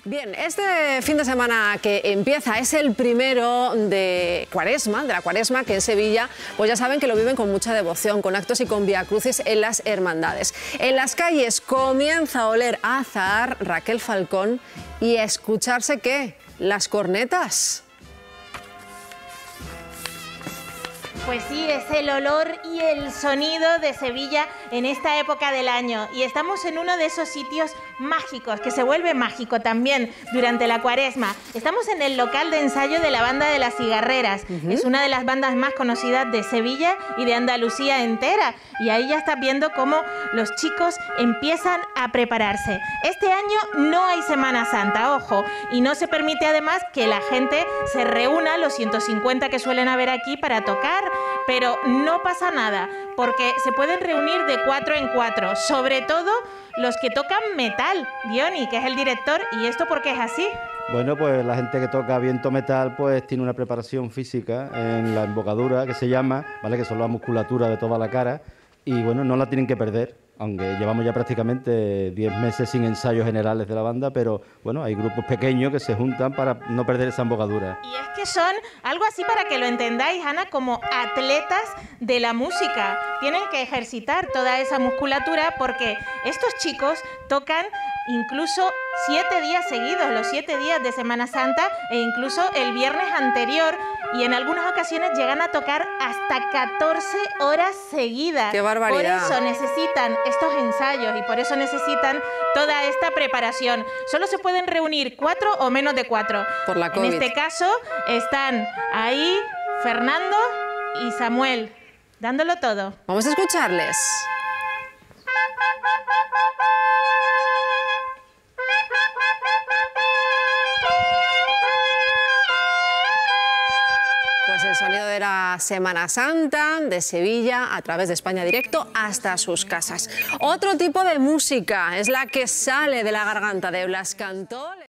Bien, este fin de semana que empieza es el primero de la Cuaresma, que en Sevilla, pues ya saben que lo viven con mucha devoción, con actos y con viacrucis en las hermandades. En las calles comienza a oler a azahar, Raquel Falcón, y a escucharse, ¿qué? Las cornetas. Pues sí, es el olor y el sonido de Sevilla en esta época del año. Y estamos en uno de esos sitios mágicos, que se vuelve mágico también durante la Cuaresma. Estamos en el local de ensayo de la Banda de las Cigarreras. Es una de las bandas más conocidas de Sevilla y de Andalucía entera. Y ahí ya estás viendo cómo los chicos empiezan a prepararse. Este año no hay Semana Santa, ojo, y no se permite además que la gente se reúna, los 150 que suelen haber aquí, para tocar. Pero no pasa nada, porque se pueden reunir de 4 en 4, sobre todo los que tocan metal. Diony, que es el director, ¿y esto por qué es así? Bueno, pues la gente que toca viento metal pues tiene una preparación física en la embocadura, que se llama, ¿vale? Que son la musculatura de toda la cara, y bueno, no la tienen que perder, aunque llevamos ya prácticamente 10 meses sin ensayos generales de la banda, pero bueno, hay grupos pequeños que se juntan para no perder esa embocadura. Y es que son algo así, para que lo entendáis, Ana, como atletas de la música. Tienen que ejercitar toda esa musculatura porque estos chicos tocan incluso 7 días seguidos, los 7 días de Semana Santa e incluso el viernes anterior, y en algunas ocasiones llegan a tocar hasta 14 horas seguidas. ¡Qué barbaridad! Por eso necesitan estos ensayos y por eso necesitan toda esta preparación. Solo se pueden reunir 4 o menos de 4. Por la COVID. En este caso están ahí Fernando y Samuel, dándolo todo. Vamos a escucharles. Pues el sonido de la Semana Santa de Sevilla a través de España Directo hasta sus casas. Otro tipo de música es la que sale de la garganta de Blas Cantó.